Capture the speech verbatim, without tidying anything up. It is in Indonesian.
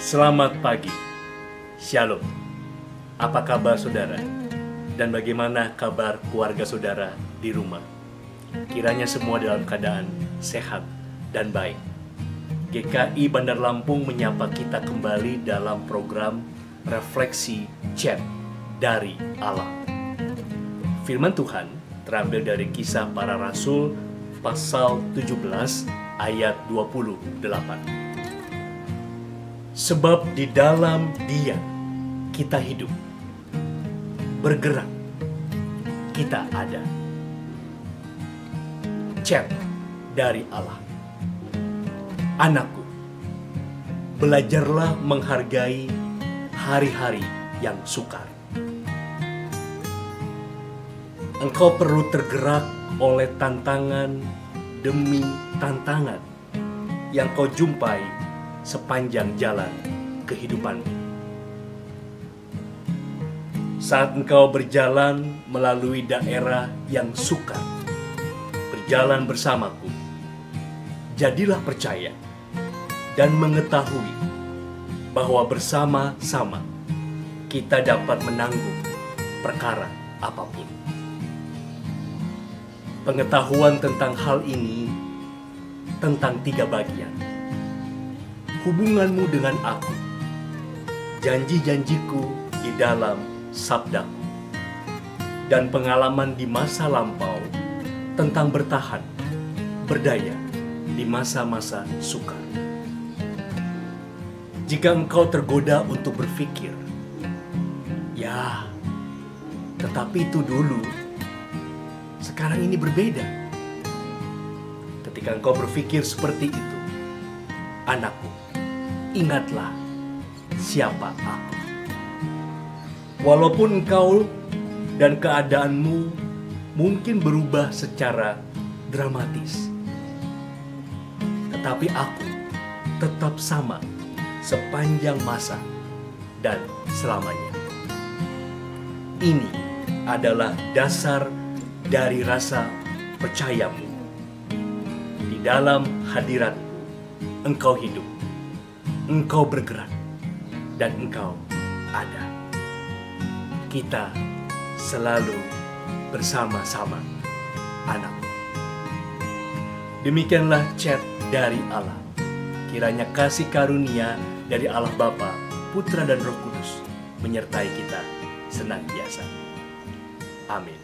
Selamat pagi, Shalom. Apa kabar saudara? Dan bagaimana kabar keluarga saudara di rumah? Kiranya semua dalam keadaan sehat dan baik. G K I Bandar Lampung menyapa kita kembali dalam program Refleksi Chat dari Allah. Firman Tuhan terambil dari Kisah Para Rasul pasal tujuh belas ayat dua puluh delapan. Sebab di dalam Dia kita hidup, bergerak, kita ada. Chat dari Allah. Anakku, belajarlah menghargai hari-hari yang sukar. Engkau perlu tergerak oleh tantangan demi tantangan yang kau jumpai sepanjang jalan kehidupanmu. Saat engkau berjalan melalui daerah yang sukar, berjalan bersamaku, jadilah percaya dan mengetahui bahwa bersama-sama kita dapat menanggung perkara apapun. Pengetahuan tentang hal ini tentang tiga bagian. Hubunganmu dengan aku, janji-janjiku di dalam sabdaku, dan pengalaman di masa lampau tentang bertahan, berdaya di masa-masa sukar. Jika engkau tergoda untuk berpikir, ya, tetapi itu dulu, sekarang ini berbeda. Ketika engkau berpikir seperti itu, anakku, ingatlah siapa aku. Walaupun engkau dan keadaanmu mungkin berubah secara dramatis, tetapi aku tetap sama sepanjang masa dan selamanya. Ini adalah dasar dari rasa percayamu. Di dalam hadiratku, engkau hidup, engkau bergerak, dan engkau ada. Kita selalu bersama-sama, anakku. Demikianlah chat dari Allah. Kiranya kasih karunia dari Allah Bapa, Putra dan Roh Kudus menyertai kita senantiasa. Amin.